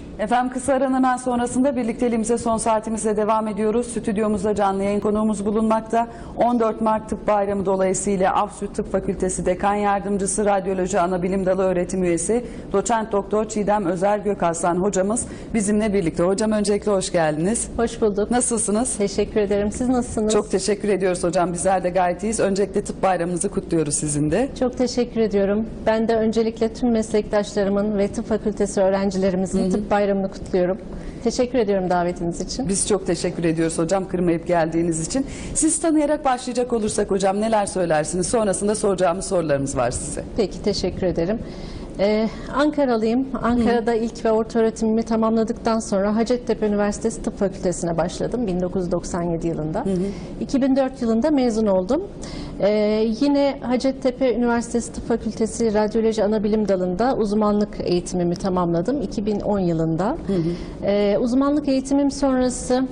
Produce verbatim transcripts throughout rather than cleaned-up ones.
Efendim kısa aranın hemen sonrasında birlikteliğimize son saatimize devam ediyoruz. Stüdyomuzda canlı yayın konuğumuz bulunmakta. on dört Mart Tıp Bayramı dolayısıyla AFSÜ Tıp Fakültesi Dekan Yardımcısı, Radyoloji Anabilim Dalı Öğretim Üyesi, Doçent Doktor Çiğdem Özer Gökaslan hocamız bizimle birlikte. Hocam öncelikle hoş geldiniz. Hoş bulduk. Nasılsınız? Teşekkür ederim. Siz nasılsınız? Çok teşekkür ediyoruz hocam. Bizler de gayet iyiyiz. Öncelikle Tıp Bayramınızı kutluyoruz sizin de. Çok teşekkür ediyorum. Ben de öncelikle tüm meslektaşlarımın ve tıp fakültesi öğrencilerimizin hı hı. Tıp Bayramını kutluyorum. Teşekkür ediyorum davetiniz için. Biz çok teşekkür ediyoruz hocam kırmayıp geldiğiniz için. Siz tanıyarak başlayacak olursak hocam neler söylersiniz? Sonrasında soracağımız sorularımız var size. Peki, teşekkür ederim. Ee, Ankaralıyım. Ankara'da Hı. ilk ve orta öğretimimi tamamladıktan sonra Hacettepe Üniversitesi Tıp Fakültesi'ne başladım bin dokuz yüz doksan yedi yılında. Hı hı. iki bin dört yılında mezun oldum. Ee, yine Hacettepe Üniversitesi Tıp Fakültesi Radyoloji Anabilim Dalı'nda uzmanlık eğitimimi tamamladım iki bin on yılında. Hı hı. Ee, uzmanlık eğitimim sonrası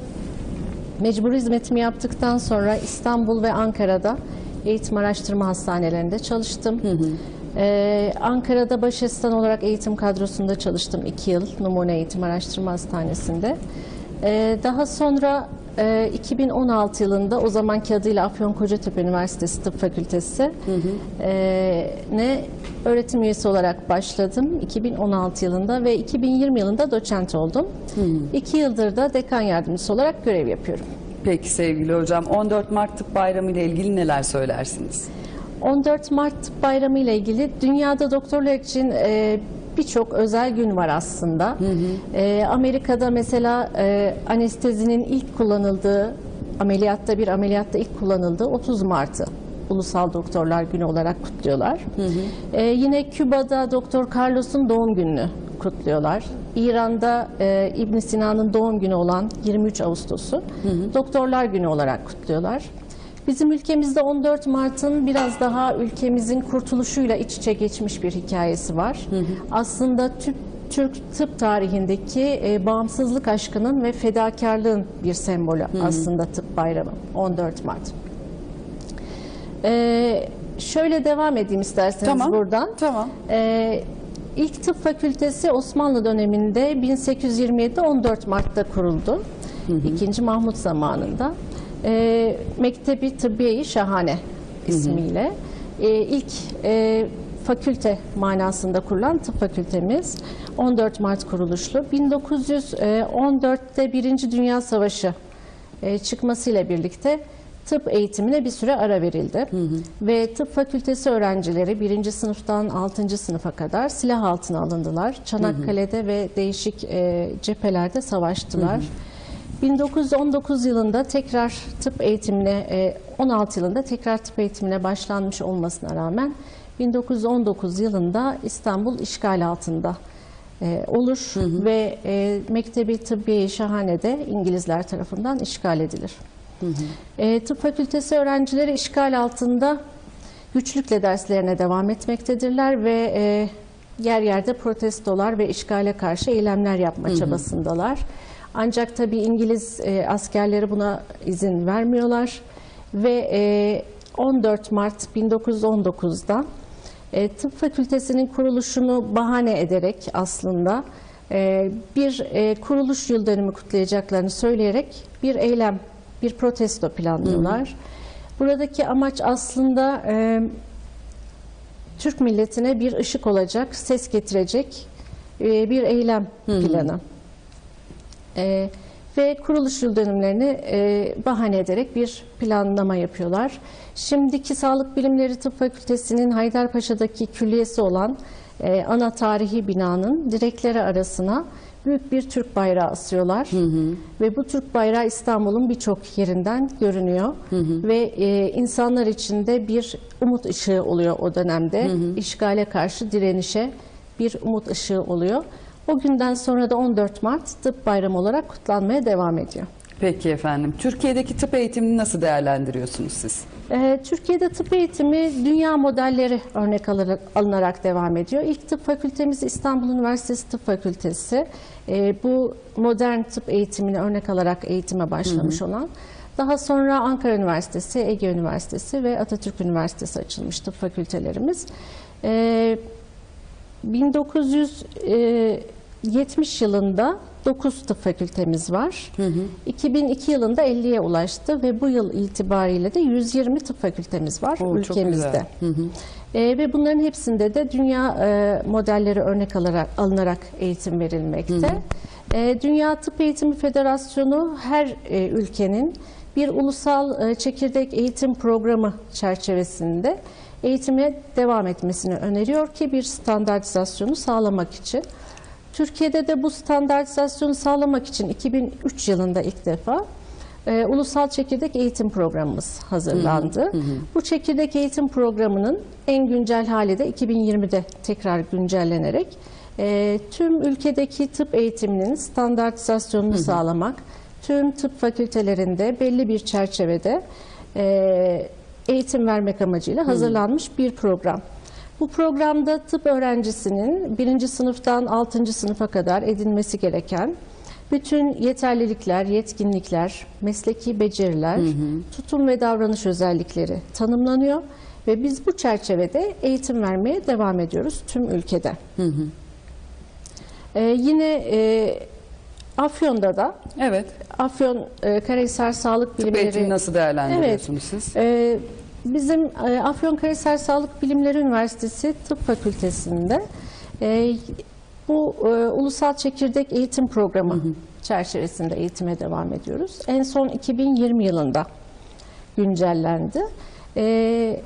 mecbur hizmetimi yaptıktan sonra İstanbul ve Ankara'da eğitim araştırma hastanelerinde çalıştım. Hı hı. Ee, Ankara'da baş asistan olarak eğitim kadrosunda çalıştım iki yıl Numune Eğitim Araştırma Hastanesi'nde. Ee, daha sonra e, iki bin on altı yılında o zamanki adıyla Afyonkarahisar Üniversitesi Tıp Fakültesi hı hı. E, ne öğretim üyesi olarak başladım iki bin on altı yılında ve iki bin yirmi yılında doçent oldum. Hı hı. İki yıldır da dekan yardımcısı olarak görev yapıyorum. Peki sevgili hocam, on dört Mart Tıp Bayramı ile ilgili neler söylersiniz? on dört Mart Tıp Bayramı ile ilgili dünyada doktorlar için e, birçok özel gün var aslında. Hı hı. E, Amerika'da mesela e, anestezinin ilk kullanıldığı, ameliyatta bir ameliyatta ilk kullanıldığı otuz Mart'ı Ulusal Doktorlar Günü olarak kutluyorlar. Hı hı. E, yine Küba'da Doktor Carlos'un doğum gününü kutluyorlar. İran'da e, İbn Sina'nın doğum günü olan yirmi üç Ağustos'u hı hı. Doktorlar Günü olarak kutluyorlar. Bizim ülkemizde on dört Mart'ın biraz daha ülkemizin kurtuluşuyla iç içe geçmiş bir hikayesi var. Hı hı. Aslında Türk, Türk tıp tarihindeki e, bağımsızlık aşkının ve fedakarlığın bir sembolü hı hı. aslında Tıp Bayramı on dört Mart. Ee, şöyle devam edeyim isterseniz tamam, buradan. Tamam. Ee, ilk tıp fakültesi Osmanlı döneminde bin sekiz yüz yirmi yedi'de on dört Mart'ta kuruldu. Hı hı. İkinci Mahmut zamanında. E, Mektebi Tıbbiye-i Şahane ismiyle hı hı. E, ilk e, fakülte manasında kurulan tıp fakültemiz on dört Mart kuruluşlu. bin dokuz yüz on dört'te Birinci Dünya Savaşı e, çıkmasıyla birlikte tıp eğitimine bir süre ara verildi. Hı hı. Ve tıp fakültesi öğrencileri birinci sınıftan altıncı sınıfa kadar silah altına alındılar. Çanakkale'de hı hı. ve değişik e, cephelerde savaştılar. Hı hı. bin dokuz yüz on dokuz yılında tekrar tıp eğitimine, on altı yılında tekrar tıp eğitimine başlanmış olmasına rağmen bin dokuz yüz on dokuz yılında İstanbul işgal altında olur hı hı. ve Mektebi Tıbbiye-i Şahane'de İngilizler tarafından işgal edilir. Hı hı. Tıp fakültesi öğrencileri işgal altında güçlükle derslerine devam etmektedirler ve yer yerde protestolar ve işgale karşı eylemler yapma hı hı. çabasındalar. Ancak tabii İngiliz e, askerleri buna izin vermiyorlar ve e, on dört Mart bin dokuz yüz on dokuz'da e, tıp fakültesinin kuruluşunu bahane ederek aslında e, bir e, kuruluş yıl dönümü kutlayacaklarını söyleyerek bir eylem, bir protesto planlıyorlar. Hı hı. Buradaki amaç aslında e, Türk milletine bir ışık olacak, ses getirecek e, bir eylem hı hı. planı. Ee, ve kuruluş yıl dönümlerini e, bahane ederek bir planlama yapıyorlar. Şimdiki Sağlık Bilimleri Tıp Fakültesi'nin Haydarpaşa'daki külliyesi olan e, ana tarihi binanın direkleri arasına büyük bir Türk bayrağı asıyorlar. Hı hı. Ve bu Türk bayrağı İstanbul'un birçok yerinden görünüyor. Hı hı. Ve e, insanlar için de bir umut ışığı oluyor o dönemde. Hı hı. İşgale karşı direnişe bir umut ışığı oluyor. O günden sonra da on dört Mart Tıp Bayramı olarak kutlanmaya devam ediyor. Peki efendim. Türkiye'deki tıp eğitimini nasıl değerlendiriyorsunuz siz? Ee, Türkiye'de tıp eğitimi dünya modelleri örnek alarak, alınarak devam ediyor. İlk tıp fakültemiz İstanbul Üniversitesi Tıp Fakültesi. Ee, bu modern tıp eğitimini örnek alarak eğitime başlamış hı hı. olan. Daha sonra Ankara Üniversitesi, Ege Üniversitesi ve Atatürk Üniversitesi açılmış tıp fakültelerimiz. Ee, bin dokuz yüz yetmiş yılında dokuz tıp fakültemiz var. Hı hı. iki bin iki yılında elliye ulaştı ve bu yıl itibariyle de yüz yirmi tıp fakültemiz var Oo, ülkemizde. Hı hı. E, ve bunların hepsinde de dünya e, modelleri örnek alarak alınarak eğitim verilmekte. Hı hı. E, Dünya Tıp Eğitimi Federasyonu her e, ülkenin bir ulusal e, çekirdek eğitim programı çerçevesinde eğitime devam etmesini öneriyor ki bir standartizasyonu sağlamak için. Türkiye'de de bu standartizasyonu sağlamak için iki bin üç yılında ilk defa e, ulusal çekirdek eğitim programımız hazırlandı. Hı hı. Bu çekirdek eğitim programının en güncel hali de iki bin yirmide tekrar güncellenerek e, tüm ülkedeki tıp eğitiminin standartizasyonunu hı hı. sağlamak, tüm tıp fakültelerinde belli bir çerçevede e, eğitim vermek amacıyla hazırlanmış bir program. Bu programda tıp öğrencisinin birinci sınıftan altıncı sınıfa kadar edinmesi gereken bütün yeterlilikler, yetkinlikler, mesleki beceriler, hı hı. tutum ve davranış özellikleri tanımlanıyor ve biz bu çerçevede eğitim vermeye devam ediyoruz tüm ülkede. Hı hı. Ee, yine e, Afyon'da da evet. Afyon e, Karahisar Sağlık Bilimleri... Tıp eğitimi nasıl değerlendiriyorsunuz evet, siz? E, bizim e, Afyonkarahisar Sağlık Bilimleri Üniversitesi Tıp Fakültesi'nde e, bu e, ulusal çekirdek eğitim programı hı hı. çerçevesinde eğitime devam ediyoruz. En son iki bin yirmi yılında güncellendi. E,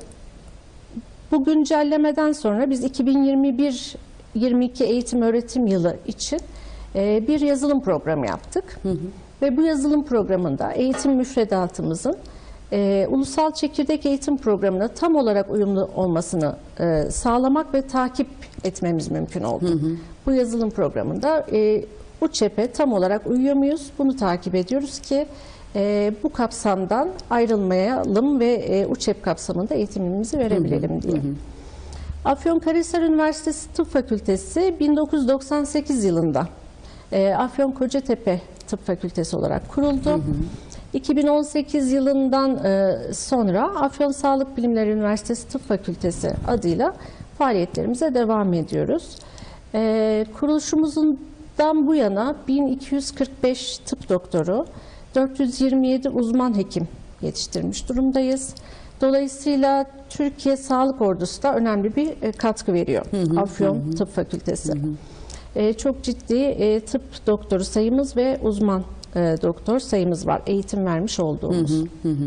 bu güncellemeden sonra biz iki bin yirmi bir yirmi iki eğitim öğretim yılı için e, bir yazılım programı yaptık. Hı hı. Ve bu yazılım programında eğitim müfredatımızın e, ulusal çekirdek eğitim programına tam olarak uyumlu olmasını e, sağlamak ve takip etmemiz mümkün oldu. Hı hı. Bu yazılım programında e, U Ç E P'e tam olarak uyuyor muyuz? Bunu takip ediyoruz ki e, bu kapsamdan ayrılmayalım ve e, U Ç E P kapsamında eğitimimizi verebilelim hı hı. diye. Hı hı. Afyonkarahisar Üniversitesi Tıp Fakültesi bin dokuz yüz doksan sekiz yılında e, Afyon Kocatepe Tıp Fakültesi olarak kuruldu. Hı hı. iki bin on sekiz yılından e, sonra Afyon Sağlık Bilimleri Üniversitesi Tıp Fakültesi adıyla faaliyetlerimize devam ediyoruz. E, kuruluşumuzdan bu yana bin iki yüz kırk beş tıp doktoru, dört yüz yirmi yedi uzman hekim yetiştirmiş durumdayız. Dolayısıyla Türkiye Sağlık Ordusu da önemli bir e, katkı veriyor. Hı hı, Afyon hı. Tıp Fakültesi. Hı hı. E, çok ciddi e, tıp doktoru sayımız ve uzman e, doktor sayımız var. Eğitim vermiş olduğumuz. Hı hı, hı.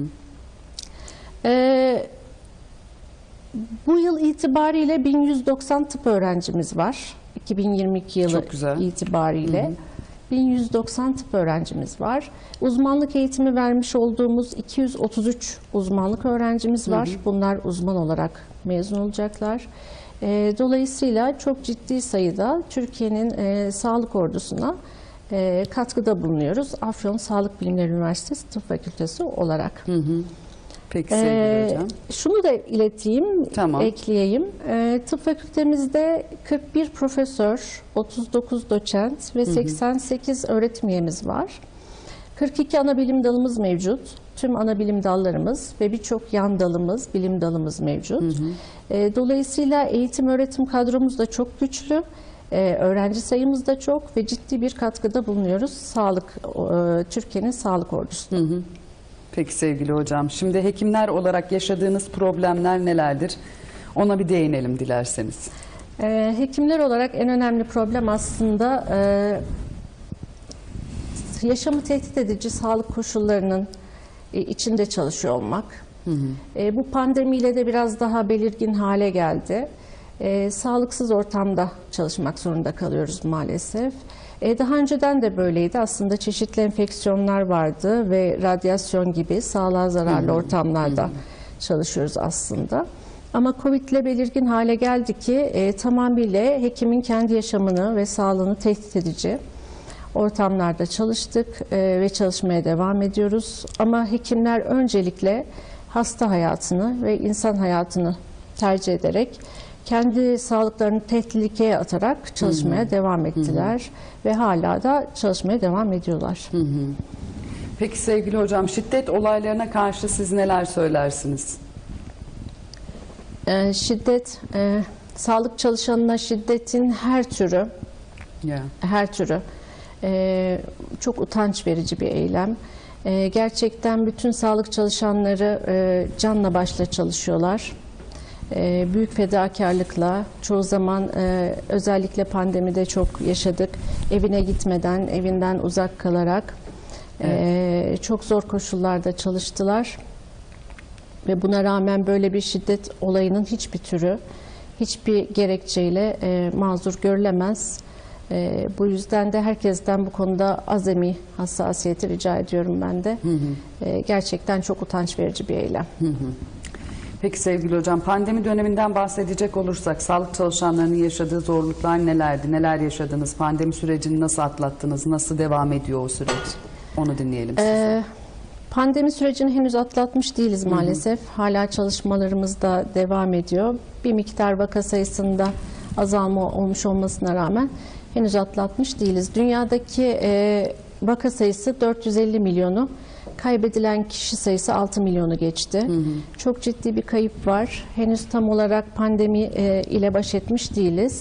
E, bu yıl itibariyle bin yüz doksan tıp öğrencimiz var. iki bin yirmi iki yılı itibariyle. Hı hı. bin yüz doksan tıp öğrencimiz var. Uzmanlık eğitimi vermiş olduğumuz iki yüz otuz üç uzmanlık öğrencimiz var. Hı hı. Bunlar uzman olarak mezun olacaklar. E, dolayısıyla çok ciddi sayıda Türkiye'nin e, sağlık ordusuna e, katkıda bulunuyoruz. Afyon Sağlık Bilimleri Üniversitesi Tıp Fakültesi olarak. Hı hı. Peki sevgili ee, hocam. Şunu da ileteyim, tamam. ekleyeyim. Ee, tıp fakültemizde kırk bir profesör, otuz dokuz doçent ve hı hı. seksen sekiz öğretim üyemiz var. kırk iki ana bilim dalımız mevcut. Tüm ana bilim dallarımız ve birçok yan dalımız, bilim dalımız mevcut. Hı hı. Ee, dolayısıyla eğitim öğretim kadromuz da çok güçlü. Ee, öğrenci sayımız da çok ve ciddi bir katkıda bulunuyoruz. Sağlık, e, Türkiye'nin sağlık ordusuna. Hı hı. Peki sevgili hocam, şimdi hekimler olarak yaşadığınız problemler nelerdir? Ona bir değinelim dilerseniz. Ee, hekimler olarak en önemli problem aslında e, yaşamı tehdit edici sağlık koşullarının e, içinde çalışıyor olmak. Hı hı. E, bu pandemiyle de biraz daha belirgin hale geldi. E, sağlıksız ortamda çalışmak zorunda kalıyoruz maalesef. E, daha önceden de böyleydi. Aslında çeşitli enfeksiyonlar vardı ve radyasyon gibi sağlığa zararlı ortamlarda hı hı. çalışıyoruz aslında. Ama Covid ile belirgin hale geldi ki e, tamamıyla hekimin kendi yaşamını ve sağlığını tehdit edici ortamlarda çalıştık e, ve çalışmaya devam ediyoruz. Ama hekimler öncelikle hasta hayatını ve insan hayatını tercih ederek kendi sağlıklarını tehlikeye atarak çalışmaya hı hı. devam ettiler hı hı. ve hala da çalışmaya devam ediyorlar. Hı hı. Peki sevgili hocam, şiddet olaylarına karşı siz neler söylersiniz? Ee, şiddet, e, sağlık çalışanına şiddetin her türü Yeah. Her türü. E, çok utanç verici bir eylem. E, gerçekten bütün sağlık çalışanları e, canla başla çalışıyorlar. E, büyük fedakarlıkla, çoğu zaman e, özellikle pandemide çok yaşadık. Evine gitmeden, evinden uzak kalarak e, çok zor koşullarda çalıştılar. Ve buna rağmen böyle bir şiddet olayının hiçbir türü, hiçbir gerekçeyle e, mazur görülemez. E, bu yüzden de herkesten bu konuda azami hassasiyeti rica ediyorum ben de. Hı hı. E, gerçekten çok utanç verici bir eylem. Hı hı. Peki sevgili hocam, pandemi döneminden bahsedecek olursak sağlık çalışanlarının yaşadığı zorluklar nelerdi? Neler yaşadınız? Pandemi sürecini nasıl atlattınız? Nasıl devam ediyor o süreç? Onu dinleyelim size. Ee, pandemi sürecini henüz atlatmış değiliz maalesef. Hı hı. Hala çalışmalarımız da devam ediyor. Bir miktar vaka sayısında azalma olmuş olmasına rağmen henüz atlatmış değiliz. Dünyadaki e, vaka sayısı dört yüz elli milyonu. Kaybedilen kişi sayısı altı milyonu geçti. Hı hı. Çok ciddi bir kayıp var. Henüz tam olarak pandemi e, ile baş etmiş değiliz.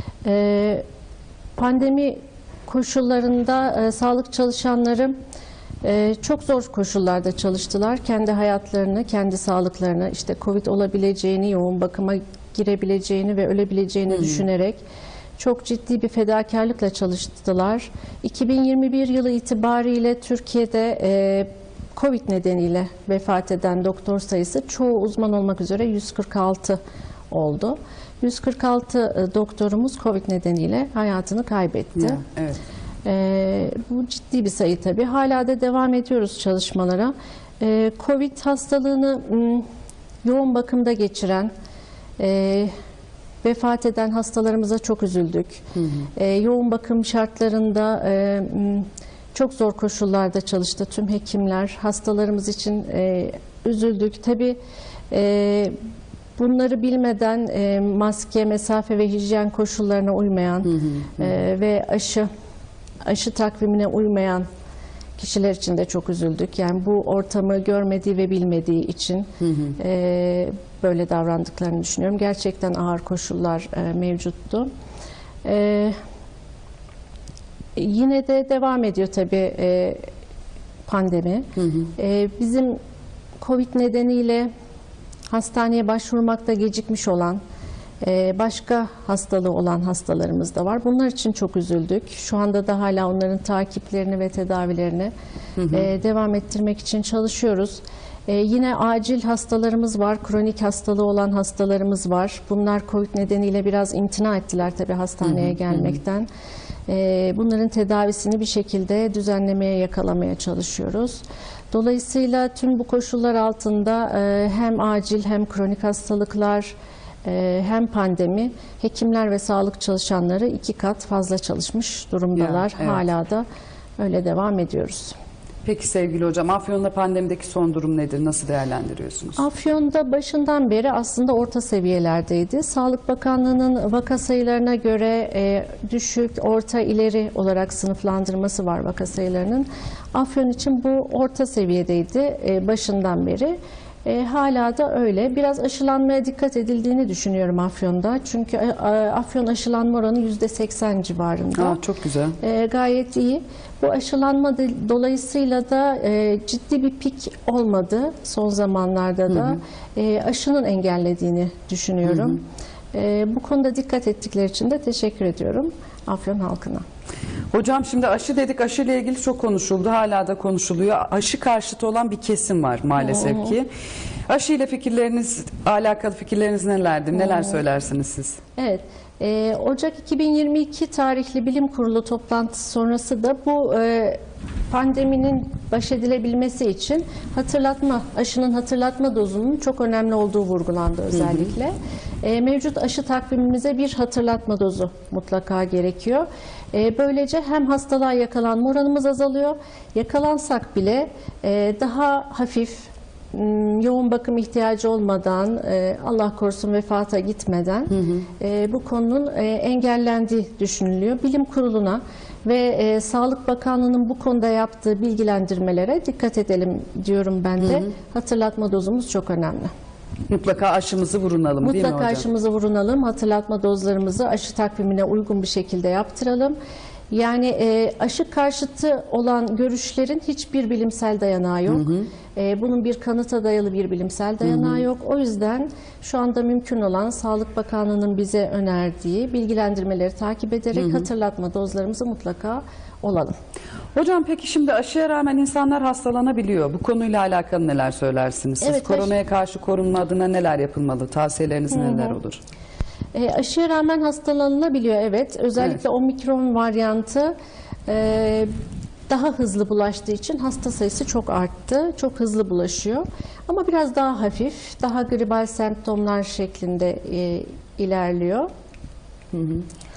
E, pandemi koşullarında e, sağlık çalışanları e, çok zor koşullarda çalıştılar. Kendi hayatlarını, kendi sağlıklarını, işte Covid olabileceğini, yoğun bakıma girebileceğini ve ölebileceğini hı hı. düşünerek çok ciddi bir fedakarlıkla çalıştılar. iki bin yirmi bir yılı itibariyle Türkiye'de e, Covid nedeniyle vefat eden doktor sayısı çoğu uzman olmak üzere yüz kırk altı oldu. yüz kırk altı doktorumuz Covid nedeniyle hayatını kaybetti. Ya, evet. E, bu ciddi bir sayı tabii. Hala da devam ediyoruz çalışmalara. E, Covid hastalığını m, yoğun bakımda geçiren, e, vefat eden hastalarımıza çok üzüldük. Hı hı. E, yoğun bakım şartlarında e, çok zor koşullarda çalıştı tüm hekimler. Hastalarımız için e, üzüldük. Tabii e, bunları bilmeden e, maske, mesafe ve hijyen koşullarına uymayan hı hı hı. E, ve aşı aşı takvimine uymayan kişiler için de çok üzüldük. Yani bu ortamı görmediği ve bilmediği için hı hı. E, böyle davrandıklarını düşünüyorum. Gerçekten ağır koşullar e, mevcuttu. E, yine de devam ediyor tabii e, pandemi. Hı hı. E, bizim Covid nedeniyle hastaneye başvurmakta gecikmiş olan, e, başka hastalığı olan hastalarımız da var. Bunlar için çok üzüldük. Şu anda da hala onların takiplerini ve tedavilerini hı hı. E, devam ettirmek için çalışıyoruz. Ee, yine acil hastalarımız var, kronik hastalığı olan hastalarımız var. Bunlar Covid nedeniyle biraz imtina ettiler tabii hastaneye hı hı, gelmekten. Hı. Ee, bunların tedavisini bir şekilde düzenlemeye, yakalamaya çalışıyoruz. Dolayısıyla tüm bu koşullar altında e, hem acil hem kronik hastalıklar, e, hem pandemi, hekimler ve sağlık çalışanları iki kat fazla çalışmış durumdalar. Ya, evet. Hala da öyle devam ediyoruz. Peki sevgili hocam, Afyon'da pandemideki son durum nedir? Nasıl değerlendiriyorsunuz? Afyon'da başından beri aslında orta seviyelerdeydi. Sağlık Bakanlığı'nın vaka sayılarına göre e, düşük, orta, ileri olarak sınıflandırması var vaka sayılarının. Afyon için bu orta seviyedeydi e, başından beri. E, hala da öyle. Biraz aşılanmaya dikkat edildiğini düşünüyorum Afyon'da. Çünkü e, Afyon aşılanma oranı yüzde seksen civarında. Aa, çok güzel. E, gayet iyi. Bu aşılanma dolayısıyla da e, ciddi bir pik olmadı son zamanlarda da. Hı hı. E, aşının engellediğini düşünüyorum. Hı hı. E, bu konuda dikkat ettikleri için de teşekkür ediyorum Afyon halkına. Hocam şimdi aşı dedik, aşıyla ilgili çok konuşuldu, hala da konuşuluyor. Aşı karşıtı olan bir kesim var maalesef Oo. ki. Aşı ile fikirleriniz, alakalı fikirleriniz nelerdir? Neler Oo. söylersiniz siz? Evet. Ee, Ocak iki bin yirmi iki tarihli Bilim Kurulu toplantısı sonrası da bu e, pandeminin baş edilebilmesi için hatırlatma, aşının hatırlatma dozunun çok önemli olduğu vurgulandı özellikle. Hı hı. E, mevcut aşı takvimimize bir hatırlatma dozu mutlaka gerekiyor. E, böylece hem hastalığa yakalanma oranımız azalıyor, yakalansak bile e, daha hafif, yoğun bakım ihtiyacı olmadan, Allah korusun vefata gitmeden hı hı. bu konunun engellendiği düşünülüyor. Bilim Kurulu'na ve Sağlık Bakanlığı'nın bu konuda yaptığı bilgilendirmelere dikkat edelim diyorum ben de. Hı hı. Hatırlatma dozumuz çok önemli. Mutlaka aşımızı vurunalım değil mi Mutlaka hocam? aşımızı vurunalım, hatırlatma dozlarımızı aşı takvimine uygun bir şekilde yaptıralım. Yani e, aşı karşıtı olan görüşlerin hiçbir bilimsel dayanağı yok. Hı hı. E, bunun bir kanıta dayalı bir bilimsel dayanağı hı hı. yok. O yüzden şu anda mümkün olan Sağlık Bakanlığı'nın bize önerdiği bilgilendirmeleri takip ederek hı hı. hatırlatma dozlarımızı mutlaka olalım. Hocam peki şimdi aşıya rağmen insanlar hastalanabiliyor. Bu konuyla alakalı neler söylersiniz? Siz Evet, koronaya aşı... karşı korunma adına neler yapılmalı? Tavsiyeleriniz hı hı. neler olur? E, aşıya rağmen hastalanılabiliyor, evet. Özellikle evet. omikron varyantı e, daha hızlı bulaştığı için hasta sayısı çok arttı. Çok hızlı bulaşıyor. Ama biraz daha hafif, daha gribal semptomlar şeklinde e, ilerliyor. Hı hı.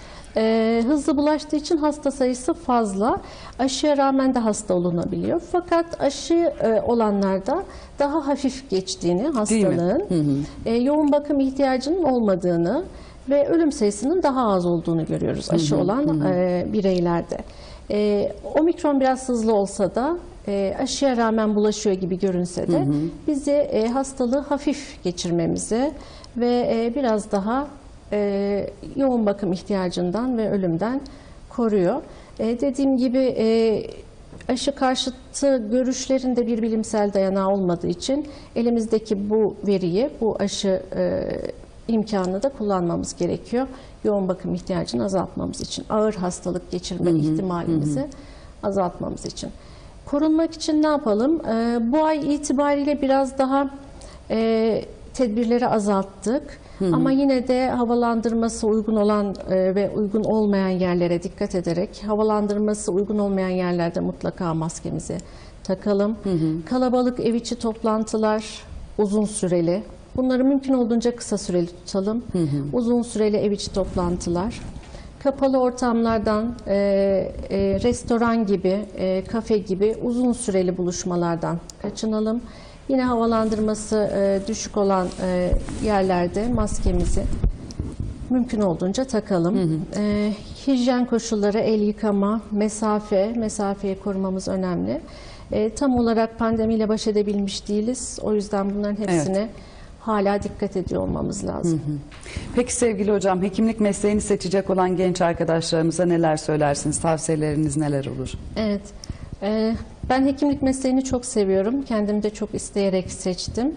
E, hızlı bulaştığı için hasta sayısı fazla. Aşıya rağmen de hasta olunabiliyor. Fakat aşı e, olanlarda daha hafif geçtiğini hastalığın, hı hı. E, yoğun bakım ihtiyacının olmadığını ve ölüm sayısının daha az olduğunu görüyoruz aşı hı hı, olan hı. E, bireylerde. E, omikron biraz hızlı olsa da e, aşıya rağmen bulaşıyor gibi görünse de hı hı. bizi e, hastalığı hafif geçirmemize ve e, biraz daha e, yoğun bakım ihtiyacından ve ölümden koruyor. E, dediğim gibi e, aşı karşıtı görüşlerin de bir bilimsel dayanağı olmadığı için elimizdeki bu veriyi, bu aşı e, imkanını da kullanmamız gerekiyor. Yoğun bakım ihtiyacını azaltmamız için, ağır hastalık geçirme hı hı, ihtimalimizi hı. azaltmamız için. Korunmak için ne yapalım? Ee, bu ay itibariyle biraz daha e, tedbirleri azalttık. Hı hı. Ama yine de havalandırması uygun olan e, ve uygun olmayan yerlere dikkat ederek, havalandırması uygun olmayan yerlerde mutlaka maskemizi takalım. Hı hı. Kalabalık ev içi toplantılar uzun süreli. Bunları mümkün olduğunca kısa süreli tutalım. Hı hı. Uzun süreli ev içi toplantılar. Kapalı ortamlardan, e, e, restoran gibi, e, kafe gibi uzun süreli buluşmalardan kaçınalım. Yine havalandırması e, düşük olan e, yerlerde maskemizi mümkün olduğunca takalım. Hı hı. E, hijyen koşulları, el yıkama, mesafe, mesafeyi korumamız önemli. E, tam olarak pandemiyle baş edebilmiş değiliz. O yüzden bunların hepsine evet. hala dikkat ediyor olmamız lazım. Hı hı. Peki sevgili hocam, hekimlik mesleğini seçecek olan genç arkadaşlarımıza neler söylersiniz? Tavsiyeleriniz neler olur? Evet, e, ben hekimlik mesleğini çok seviyorum. Kendim de çok isteyerek seçtim.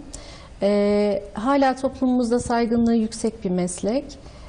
E, hala toplumumuzda saygınlığı yüksek bir meslek.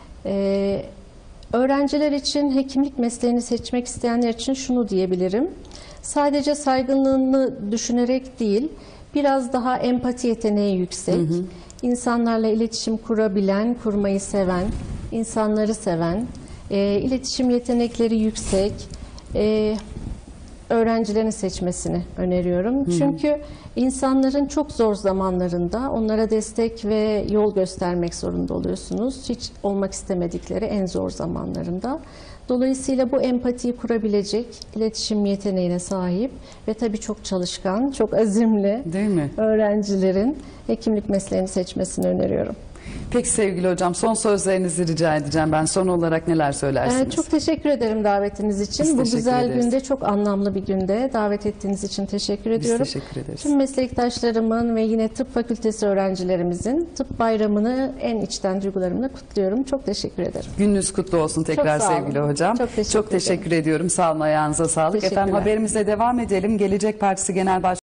E, öğrenciler için, hekimlik mesleğini seçmek isteyenler için şunu diyebilirim. Sadece saygınlığını düşünerek değil, biraz daha empati yeteneği yüksek, hı hı. insanlarla iletişim kurabilen, kurmayı seven, insanları seven, e, iletişim yetenekleri yüksek e, öğrencilerin seçmesini öneriyorum. Hı hı. Çünkü insanların çok zor zamanlarında onlara destek ve yol göstermek zorunda oluyorsunuz. Hiç olmak istemedikleri en zor zamanlarında. Dolayısıyla bu empatiyi kurabilecek iletişim yeteneğine sahip ve tabii çok çalışkan, çok azimli değil mi? öğrencilerin hekimlik mesleğini seçmesini öneriyorum. Peki sevgili hocam, son sözlerinizi rica edeceğim. Ben son olarak neler söylersiniz? Ee, çok teşekkür ederim davetiniz için. Biz Bu teşekkür güzel ederiz. günde, çok anlamlı bir günde davet ettiğiniz için teşekkür ediyorum. Biz teşekkür ederiz. Tüm meslektaşlarımın ve yine tıp fakültesi öğrencilerimizin tıp bayramını en içten duygularımla kutluyorum. Çok teşekkür ederim. Gününüz kutlu olsun tekrar sevgili hocam. Çok teşekkür, çok teşekkür ediyorum. Sağ olun, ayağınıza sağlık. Efendim haberimize devam edelim. Gelecek Partisi Genel Başkanı